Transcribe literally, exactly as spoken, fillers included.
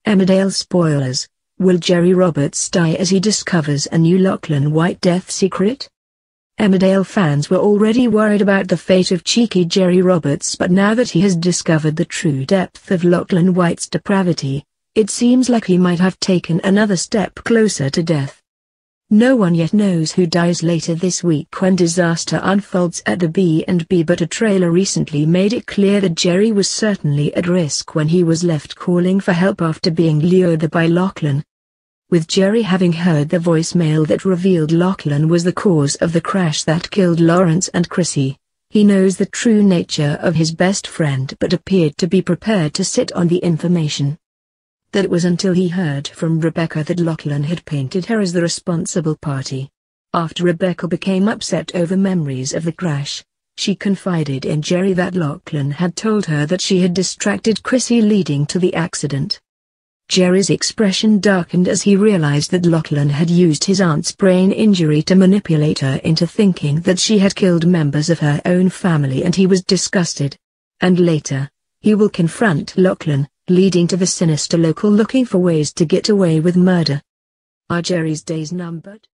Emmerdale spoilers: will Jerry Roberts die as he discovers a new Lachlan White death secret? Emmerdale fans were already worried about the fate of cheeky Jerry Roberts, but now that he has discovered the true depth of Lachlan White's depravity, it seems like he might have taken another step closer to death. No one yet knows who dies later this week when disaster unfolds at the B and B, but a trailer recently made it clear that Jerry was certainly at risk when he was left calling for help after being lured by Lachlan. With Jerry having heard the voicemail that revealed Lachlan was the cause of the crash that killed Lawrence and Chrissy, he knows the true nature of his best friend but appeared to be prepared to sit on the information. That it was until he heard from Rebecca that Lachlan had painted her as the responsible party. After Rebecca became upset over memories of the crash, she confided in Jerry that Lachlan had told her that she had distracted Chrissy, leading to the accident. Jerry's expression darkened as he realized that Lachlan had used his aunt's brain injury to manipulate her into thinking that she had killed members of her own family, and he was disgusted. And later, he will confront Lachlan, leading to the sinister local looking for ways to get away with murder. Are Jerry's days numbered?